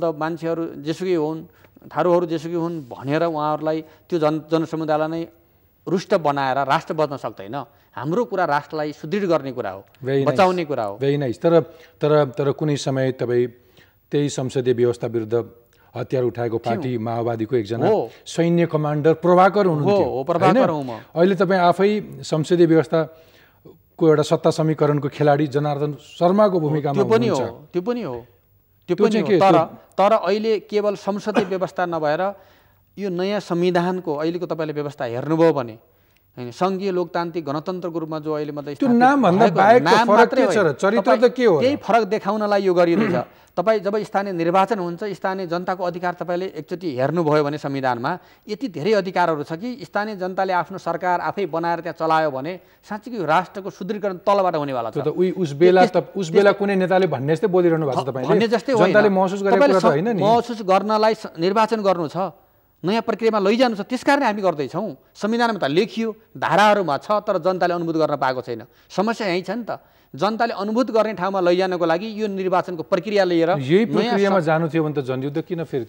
मान्छेहरू जेसुकै हुन्, थारूहरू जेसुकै हुन् भनेर उहाँहरूलाई त्यो जनसमुदायलाई नै रुष्ट बनाएर राष्ट्र बच्न सक्दैन। हाम्रो कुरा राष्ट्रलाई सुदृढ गर्ने कुरा हो, बचाउने कुरा हो। Very nice. तर कुनै समय तपाईँ त्यही संसदीय व्यवस्था विरुद्ध हतियार उठाएको पार्टी माओवादीको एकजना सैन्य कमान्डर प्रभाकर हुनुहुन्थ्यो। अहिले तपाईँ आफै संसदीय व्यवस्थाको एउटा सत्ता समीकरणको खेलाडी जनार्दन शर्माको भूमिकामा हुनुहुन्छ। त्यो पनि हो। तर अहिले केवल संसदीय व्यवस्था नभएर यो नयाँ संविधानको अहिलेको तपाईँले व्यवस्था हेर्नुभयो भने हैन, सङ्घीय लोकतान्त्रिक गणतन्त्रको रूपमा जो अहिले मात्रै त्यो नामभन्दा बाहेक फरक के छ र चरित्र त के हो? केही फरक देखाउनलाई यो गरिरहेछ। तपाईँ जब स्थानीय निर्वाचन हुन्छ, स्थानीय जनताको अधिकार तपाईँले एकचोटि हेर्नुभयो भने संविधानमा यति धेरै अधिकारहरू छ कि स्थानीय जनताले आफ्नो सरकार आफै बनाएर त्यहाँ चलायो भने साँच्चै राष्ट्रको सुदृढीकरण तलबाट हुनेवाला छ। उस बेला कुनै नेताले भन्ने जस्तै बोलिरहनु भएको छ तपाईँले, भन्ने जस्तै जनताले महसुस गरेको कुरा त हैन नि। महसुस गर्नलाई निर्वाचन गर्नु छ, नयाँ प्रक्रियामा लैजानु छ, त्यसकारण हामी गर्दैछौँ। संविधानमा त लेखियो, धाराहरूमा छ, तर जनताले अनुभूत गर्न पाएको छैन। समस्या यही छ नि त, जनताले अनुभूत गर्ने ठाउँमा लैजानको लागि यो निर्वाचनको प्रक्रिया लिएर यही प्रक्रियामा जानु थियो भने त जनयुद्ध किन फेरि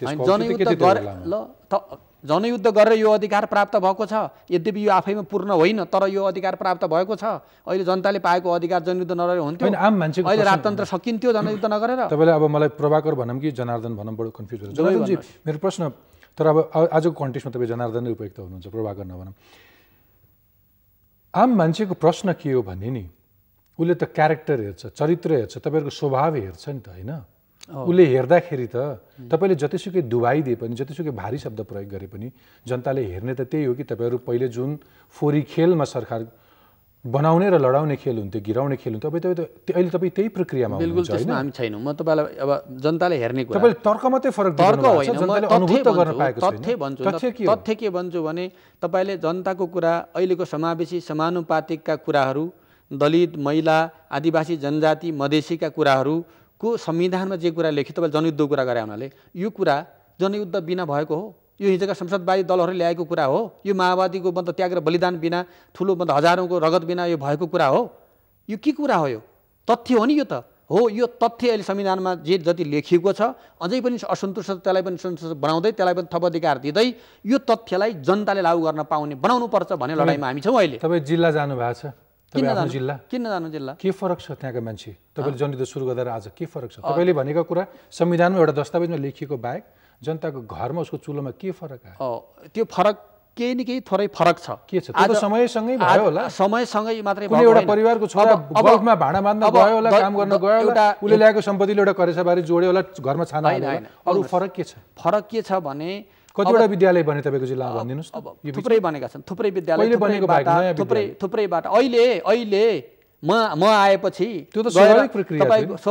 जनयुद्ध गरेर यो अधिकार प्राप्त भएको छ। यद्यपि यो आफैमा पूर्ण होइन, तर यो अधिकार प्राप्त भएको छ। अहिले जनताले पाएको अधिकार जनयुद्ध नगरेर हुन्थ्यो। आम मान्छेको अहिले राजतन्त्र सकिन्थ्यो जनयुद्ध नगरेर। तपाईँले अब मलाई प्रभाकर भनौँ कि जनार्दन भनौँ, बडो कन्फ्युज हुन्छ जनार्दनजी मेरो प्रश्न। तर अब आजको कन्टेक्स्टमा तपाईँ जनार्दन नै उपयुक्त हुनुहुन्छ, प्रभाकर नभनौँ। आम मान्छेको प्रश्न के हो भने नि, उसले त क्यारेक्टर हेर्छ, चरित्र हेर्छ, तपाईँहरूको स्वभाव हेर्छ नि त होइन। उसले हेर्दाखेरि त तपाईँले जतिसुकै दुवाई दिए पनि, जतिसुकै भारी शब्द प्रयोग गरे पनि जनताले हेर्ने त त्यही हो कि तपाईँहरू पहिले जुन फोरी खेलमा सरकार बनाउने र लडाउने खेल हुन्थ्यो, गिराउने खेल हुन्थ्यो, अहिले तपाईँ त्यही प्रक्रियामा बिल्कुल त्यसमा हामी छैनौँ। म तपाईँलाई अब जनताले हेर्ने कुरा, तपाईँले तर्क मात्रै फरक तर्क होइन, जनताले अनुभूत गर्न पाएको छैन। तथ्य के भन्छु भने तपाईँले जनताको कुरा, अहिलेको समावेशी समानुपातिकका कुराहरू, दलित, महिला, आदिवासी, जनजाति, मधेसीका कुराहरूको संविधानमा जे कुरा लेख्यो, तपाईँले जनयुद्धको कुरा गरे हुनाले यो कुरा जनयुद्ध बिना भएको हो। यो हिजोका संसदवादी दलहरूले ल्याएको कुरा हो। यो माओवादीको मतलब त्याग र बलिदान बिना, ठुलो मतलब हजारौँको रगत बिना यो भएको कुरा हो। यो के कुरा हो? यो तथ्य हो नि। यो त हो, यो तथ्य अहिले संविधानमा जति लेखिएको छ अझै पनि असन्तुष्ट, त्यसलाई पनि सन्तुष्ट बनाउँदै, त्यसलाई पनि थप अधिकार दिँदै यो तथ्यलाई जनताले लागू गर्न पाउने बनाउनुपर्छ भन्ने लडाइँमा हामी छौँ। अहिले तपाईँ जिल्ला जानु भएको छ, किन जानु जिल्ला? के फरक छ त्यहाँका मान्छे? तपाईँले जनयुद्ध सुरु गर्दा आज के फरक छ? तपाईँले भनेको कुरा संविधानमा एउटा दस्तावेजमा लेखिएको बाहेक जनताको घरमा उसको चुलोमा के फरक आयो? त्यो फरक केही न केही थोरै फरक छ। के छ? त्यो समयसँगै भयो होला। समयसँगै मात्रै कुनै एउटा परिवारको छोरा गल्फमा भाँडा मान्न गयो होला, काम गर्न गयो होला, उसले ल्याएको सम्पत्तिले एउटा करेसाबारी जोड्यो होला, घरमा छाना हाल्यो होला। अरू फरक के छ? फरक के छ भने कतिवटा विद्यालय बने तपाईँको जिल्लामा भनिदिनुहोस्। थुप्रै बनेका छन्, थुप्रै विद्यालय, थुप्रैबाट अहिले म आएपछि त्यो त स्वाभाविक प्रक्रिया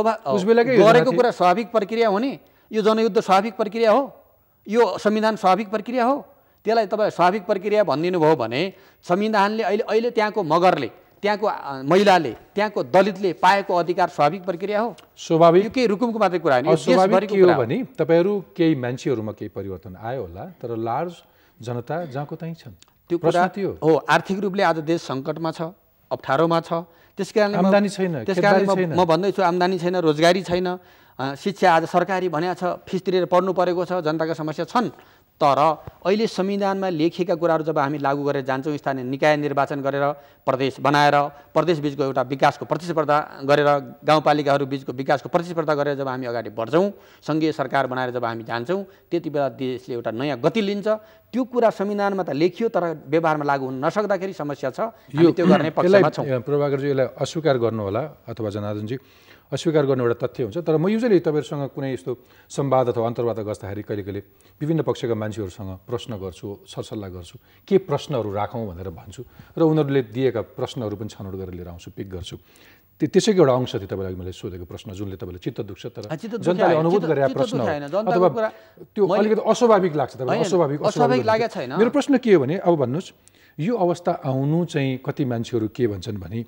गरेको कुरा स्वाभाविक प्रक्रिया हो नि। यो जनयुद्ध स्वाभाविक प्रक्रिया हो, यो संविधान स्वाभाविक प्रक्रिया हो। त्यसलाई तपाईँ स्वाभाविक प्रक्रिया भनिदिनु भयो भने संविधानले अहिले त्यहाँको मगरले, त्यहाँको महिलाले, त्यहाँको दलितले पाएको अधिकार स्वाभाविक प्रक्रिया हो। स्वाभाविक केही रुकुमको मात्रै कुरा होइन। स्वाभाविक के हो भने तपाईँहरू केही मान्छेहरूमा केही परिवर्तन आयो होला, तर लार्ज जनता जहाँको त्यहीँ छन्। त्यो कुरा हो। आर्थिक रूपले आज देश सङ्कटमा छ, अप्ठ्यारोमा छ। त्यसकारणले आम्दानी छैन, म भन्दैछु आम्दानी छैन, रोजगारी छैन, शिक्षा आज सरकारी भनेको छ, फिस तिरेर पढ्नु परेको छ, जनताका समस्या छन्। तर अहिले संविधानमा लेखिएका कुराहरू जब हामी लागू गरेर जान्छौँ, स्थानीय निकाय निर्वाचन गरेर, प्रदेश बनाएर, प्रदेशबीचको एउटा विकासको प्रतिस्पर्धा गरेर, गाउँपालिकाहरू बिचको विकासको प्रतिस्पर्धा गरेर जब हामी अगाडि बढ्छौँ, सङ्घीय सरकार बनाएर जब हामी जान्छौँ, त्यति बेला देशले एउटा नयाँ गति लिन्छ। त्यो कुरा संविधानमा त लेखियो, तर व्यवहारमा लागू हुन नसक्दाखेरि समस्या छ। हामी त्यो गर्ने पक्षमा छौँ। प्रभाकरजी यसलाई अस्वीकार गर्नु होला अथवा जनार्दनजी अस्वीकार गर्ने एउटा तथ्य हुन्छ। तर म युजली तपाईँहरूसँग कुनै यस्तो संवाद अथवा अन्तर्वार्ता गर्दाखेरि कहिले कहिले विभिन्न पक्षका मान्छेहरूसँग प्रश्न गर्छु, सरसल्लाह गर्छु, के प्रश्नहरू राखौँ भनेर भन्छु र उनीहरूले दिएका प्रश्नहरू पनि छनौट गरेर लिएर आउँछु, पिक गर्छु। त्यसैको एउटा अंश थियो तपाईँलाई मैले सोधेको प्रश्न, जुनले तपाईँलाई चित्त दुख्छ तर जनताले अनुभूत गरेका प्रश्न अथवा त्यो अलिकति अस्वाभाविक लाग्छ तपाईँलाई? अस्वाभाविक लागेको छैन। मेरो प्रश्न के हो भने, अब भन्नुहोस् यो अवस्था आउनु चाहिँ कति मान्छेहरू के भन्छन् भने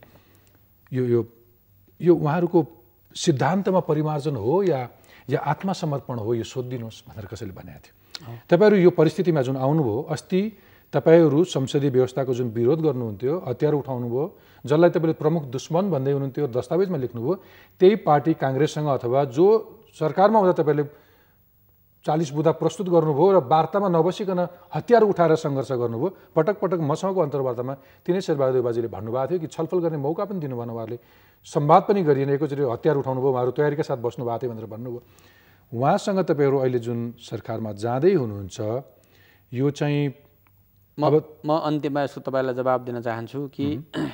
यो उहाँहरूको सिद्धान्तमा परिमार्जन हो या आत्मसमर्पण हो, यो सोधिदिनुहोस् भनेर कसैले भनेको थियो। तपाईँहरू यो परिस्थितिमा जुन आउनुभयो, अस्ति तपाईँहरू संसदीय व्यवस्थाको जुन विरोध गर्नुहुन्थ्यो, हतियार उठाउनुभयो, जसलाई तपाईँले प्रमुख दुश्मन भन्दै हुनुहुन्थ्यो, दस्तावेजमा लेख्नुभयो, त्यही पार्टी काङ्ग्रेससँग अथवा जो सरकारमा हुँदा तपाईँले 40 बुँदा प्रस्तुत गर्नुभयो र वार्तामा नबसिकन हतियार उठाएर सङ्घर्ष गर्नुभयो। पटक पटक मसँगको अन्तर्वार्तामा तिनै शेरबहादुर बाजीले भन्नुभएको थियो कि छलफल गर्ने मौका पनि दिनुभएन उहाँहरूले, संवाद पनि गरिएन, एकैचोटि हतियार उठाउनुभयो, उहाँहरू तयारीका साथ बस्नु भएको थियो भनेर भन्नुभयो। उहाँसँग तपाईँहरू अहिले जुन सरकारमा जाँदै हुनुहुन्छ यो चाहिँ म अन्त्यमा यसको तपाईँलाई जवाब दिन चाहन्छु कि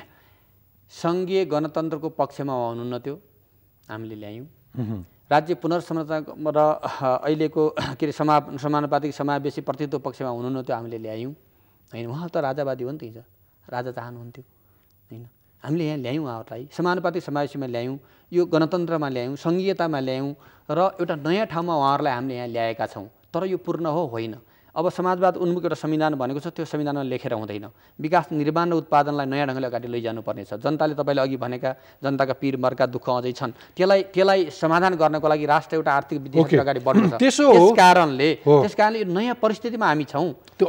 सङ्घीय गणतन्त्रको पक्षमा हुनुहुन्न त्यो हामीले ल्यायौँ। राज्य पुनर्संरचना र अहिलेको के अरे समानुपातिक समावेशी प्रतिनिधित्व पक्षमा हुनुहुन्न त्यो हामीले ल्यायौँ होइन। उहाँ त राजावादी हो नि त, हिजो राजा चाहनुहुन्थ्यो होइन। हामीले यहाँ ल्यायौँ उहाँहरूलाई, समानुपातिक समावेशीमा ल्यायौँ, यो गणतन्त्रमा ल्यायौँ, सङ्घीयतामा ल्यायौँ र एउटा नयाँ ठाउँमा उहाँहरूलाई हामीले यहाँ ल्याएका छौँ। तर यो पूर्ण होइन। अब समाजवाद उन्मुख एउटा संविधान भनेको छ, त्यो संविधानमा लेखेर हुँदैन। विकास निर्माण र उत्पादनलाई नयाँ ढङ्गले अगाडि लैजानुपर्नेछ। जनताले तपाईँले अघि भनेका जनताका पीर मर्का दुःख अझै छन्, त्यसलाई समाधान गर्नको लागि राष्ट्र एउटा आर्थिक वृद्धि अगाडि बढ्नु छ। त्यस कारणले नयाँ परिस्थितिमा हामी छौँ।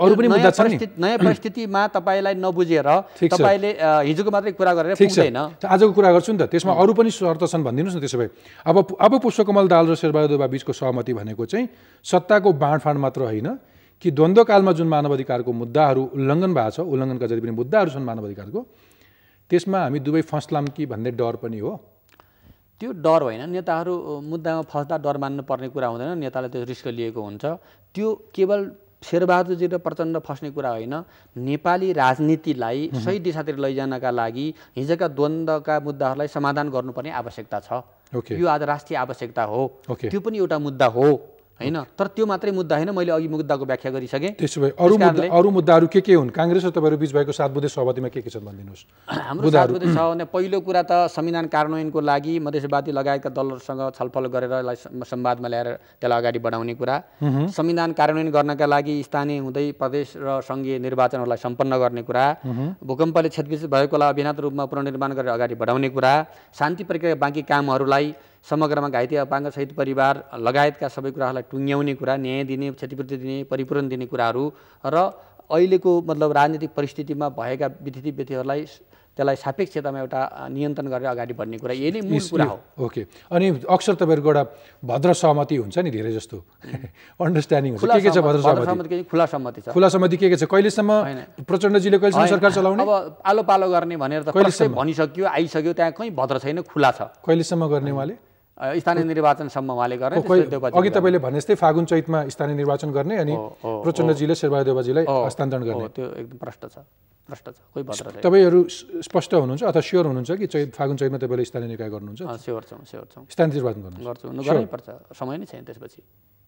नयाँ परिस्थितिमा तपाईँलाई नबुझेर तपाईँले हिजोको मात्रै कुरा गरेर पुग्दैन। आजको कुरा गर्छु नि त, त्यसमा अरू पनि शर्त छन् भनिदिनुहोस् न। त्यसो भए अब पुष्पकमल दाहाल र शेरबहादुर बीचको सहमति भनेको चाहिँ सत्ताको बाँडफाँड मात्र होइन कि द्वन्द्वकालमा जुन मानवाधिकारको मुद्दाहरू उल्लङ्घन भएको छ, उल्लङ्घनका जति पनि मुद्दाहरू छन् मानवाधिकारको, त्यसमा हामी दुवै फस्लाम कि भन्ने डर पनि हो। त्यो डर होइन, नेताहरू मुद्दामा फस्दा डर मान्नु पर्ने कुरा हुँदैन, नेताले त्यो रिस्क लिएको हुन्छ। त्यो केवल शेरबहादुरजी र प्रचण्ड फस्ने कुरा होइन, नेपाली राजनीतिलाई सही दिशातिर लैजानका लागि हिजोका द्वन्द्वका मुद्दाहरूलाई समाधान गर्नुपर्ने आवश्यकता छ। यो आज राष्ट्रिय आवश्यकता हो, त्यो पनि एउटा मुद्दा हो होइन। तर त्यो मात्रै मुद्दा होइन, मैले अघि मुद्दाको व्याख्या गरिसकेँ। त्यसो भए अरू मुद्दाहरू के हुन्? काङ्ग्रेस र तपाईँहरू बिच भएको 7 बुँदे सहमतिमा के छन् भनिदिनुहोस्। हाम्रो 7 बुँदे सहमति पहिलो कुरा त संविधान कार्यान्वयनको लागि मधेसवादी लगायतका दलहरूसँग छलफल गरेर यसलाई संवादमा ल्याएर त्यसलाई अगाडि बढाउने कुरा, संविधान कार्यान्वयन गर्नका लागि स्थानीय हुँदै प्रदेश र सङ्घीय निर्वाचनहरूलाई सम्पन्न गर्ने कुरा, भूकम्पले क्षतिग्रस्त भएकोलाई अभिनव रूपमा पुनर्निर्माण गरेर अगाडि बढाउने कुरा, शान्ति प्रक्रिया बाँकी कामहरूलाई समग्रमा घाइते अपाङ्ग सहित परिवार लगायतका सबै कुराहरूलाई टुङ्ग्याउने कुरा, न्याय दिने, क्षतिपूर्ति दिने, परिपूरण दिने कुराहरू र अहिलेको मतलब राजनीतिक परिस्थितिमा भएका व्यक्तिहरूलाई त्यसलाई सापेक्षतामा एउटा नियन्त्रण गरेर अगाडि बढ्ने कुरा, यही नै मूल कुरा हो। ओके। अनि अक्सर तपाईँहरूको एउटा भद्र सहमति हुन्छ नि धेरै जस्तो अन्डरस्ट्यान्डिङ हुन्छ, के छ भद्र सहमति? खुला सहमति छ। खुला सहमति के छ? कहिलेसम्म प्रचण्डजीले कहिलेसम्म सरकार चलाउने? अब आलो पालो गर्ने भनेर त कहिले भनिसक्यो, आइसक्यो, त्यहाँ कहीँ भद्र छैन, खुला छ। कहिलेसम्म गर्ने उहाँले? स्थानीय निर्वाचनसम्म उहाँले गर्ने। अघि तपाईँले भने जस्तै फागुन चैतमा स्थानीय निर्वाचन गर्ने अनि प्रचण्डजीले शेरबहादुरजीलाई हस्तान्तरण गर्ने। त्यो एकदम प्रष्ट छ, कोही भद्र छैन। तपाईँहरू स्पष्ट हुनुहुन्छ अथवा स्योर हुनुहुन्छ कि फागुन चैतमा तपाईँले स्थानीय निकाय गर्नुहुन्छ? स्योर छौँ। स्थानीय निर्वाचन गर्छौँ, गर्नैपर्छ, समय नै छैन, त्यसपछि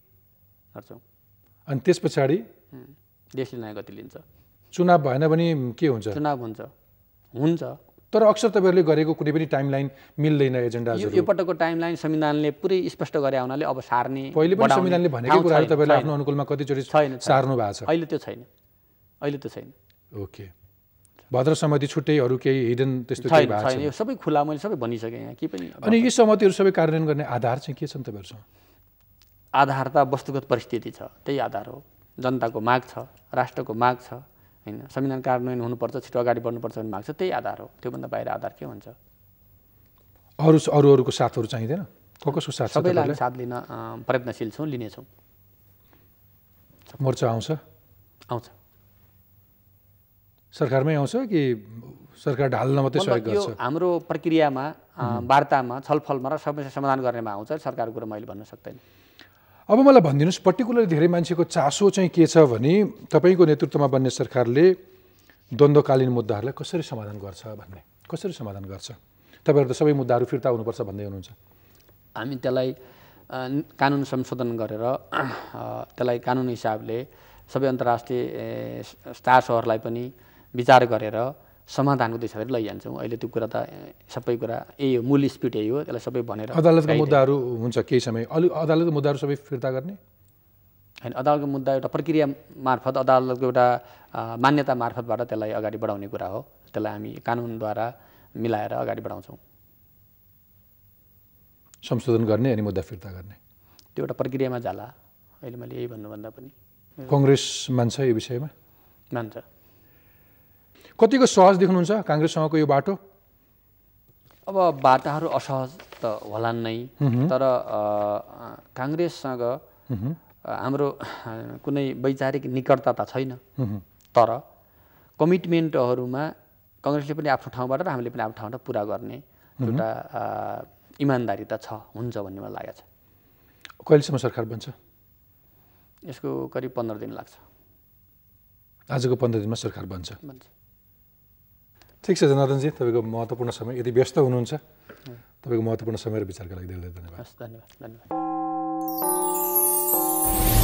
गर्छौँ। अनि त्यस पछाडि देशले नयाँ गति लिन्छ। चुनाव भएन भने के हुन्छ? चुनाव हुन्छ। तर अक्सर तपाईँहरूले गरेको कुनै पनि टाइमलाइन मिल्दैन एजेन्डाहरू। यो पटकको टाइमलाइन संविधानले पुरै स्पष्ट गरे हुनाले अब सार्ने, पहिले पनि संविधानले भनेको कुराहरू तपाईँले आफ्नो अनुकूलमा कतिचोटि सार्नु भएको छ? अहिले त्यो छैन। ओके। भद्र सहमति छुट्टै अरू केही हिडन त्यस्तो केही भएको छैन? यो सबै खुला, मैले सबै भनिसकेँ यहाँ, के पनि। अनि यी सहमतिहरू सबै कार्यान्वयन गर्ने आधार चाहिँ के छन् तपाईँहरूसँग? आधार त वस्तुगत परिस्थिति छ, त्यही आधार हो। जनताको माग छ, राष्ट्रको माग छ होइन, संविधान कार्यान्वयन हुनुपर्छ, छिटो अगाडि बढ्नुपर्छ भन्ने माग छ, त्यही आधार हो। त्योभन्दा बाहिर आधार के हुन्छ? अरूको साथहरू चाहिँदैन? कसको साथ? सबैलाई हामी साथ लिन प्रयत्नशील छौँ, लिनेछौँ। मोर्चा आउँछ? सरकारमै आउँछ कि सरकार ढाल्न मात्रै सहयोग गर्छ? हाम्रो प्रक्रियामा, वार्तामा, छलफलमा र समस्या समाधान गर्नेमा आउँछ। सरकारको कुरा मैले भन्न सक्दैन। अब मलाई भनिदिनुहोस्, पर्टिकुलर धेरै मान्छेको चासो चाहिँ के छ भने तपाईँको नेतृत्वमा बन्ने सरकारले द्वन्द्वकालीन मुद्दाहरूलाई कसरी समाधान गर्छ भन्ने, कसरी समाधान गर्छ? तपाईँहरू त सबै मुद्दाहरू फिर्ता हुनुपर्छ भन्दै हुनुहुन्छ। हामी त्यसलाई कानुन संशोधन गरेर त्यसलाई कानुन हिसाबले सबै अन्तर्राष्ट्रिय चासोहरूलाई पनि विचार गरेर समाधानको दिशातिर लैजान्छौँ। अहिले त्यो कुरा त सबै कुरा यही हो, मूल स्पिड यही हो, त्यसलाई सबै भनेर। अदालतको मुद्दाहरू हुन्छ केही समय, अदालतको मुद्दाहरू सबै फिर्ता गर्ने होइन। अदालतको मुद्दा एउटा प्रक्रिया मार्फत, अदालतको एउटा मान्यता मार्फतबाट त्यसलाई अगाडि बढाउने कुरा हो। त्यसलाई हामी कानुनद्वारा मिलाएर अगाडि बढाउँछौँ। संशोधन गर्ने अनि मुद्दा फिर्ता गर्ने, त्यो एउटा प्रक्रियामा जाला। अहिले मैले यही भन्नुभन्दा पनि कङ्ग्रेस मान्छ यो विषयमा? मान्छ। कतिको सहज देख्नुहुन्छ काङ्ग्रेससँगको यो बाटो? अब बाटाहरू असहज त होलान् नै, तर काङ्ग्रेससँग हाम्रो कुनै वैचारिक निकटता त छैन, तर कमिटमेन्टहरूमा कङ्ग्रेसले पनि आफ्नो ठाउँबाट र हामीले पनि आफ्नो ठाउँबाट पुरा गर्ने एउटा इमान्दारी त हुन्छ भन्ने मलाई लागेको छ। कहिलेसम्म सरकार बन्छ? यसको करिब 15 दिन लाग्छ। आजको 15 दिनमा सरकार बन्छ। ठिक छ जनार्दनजी, तपाईँको महत्त्वपूर्ण समय, यदि व्यस्त हुनुहुन्छ तपाईँको महत्त्वपूर्ण समय र विचारका लागि धेरै धेरै धन्यवाद। धन्यवाद।